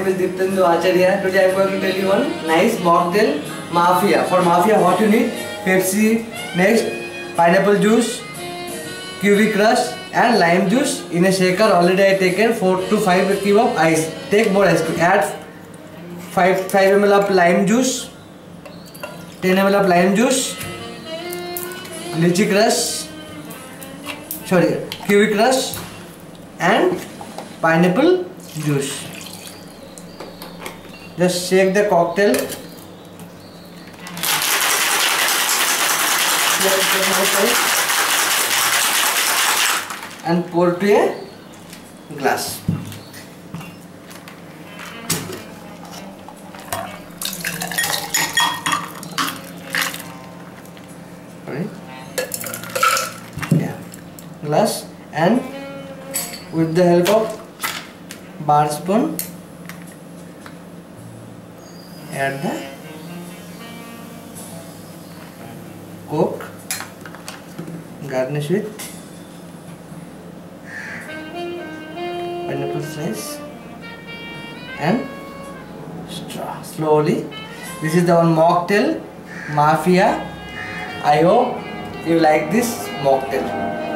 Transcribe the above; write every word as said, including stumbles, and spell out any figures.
name is Diptendu Acharya. Today I am going to tell you one nice mocktail Mafia. For Mafia, what you need? Pepsi, next pineapple juice, kiwi crush and lime juice in a shaker. Already I taken four to five cube of ice. Take more ice. Add five milliliters of lime juice, ten milliliters of lime juice, lychee crush, sorry, kiwi crush and pineapple juice. Just shake the cocktail. And pour to a glass. Right? Yeah, glass, and with the help of bar spoon, add the Coke, garnish with pineapple slice and straw. Slowly. This is the one mocktail Mafia. I hope you like this mocktail.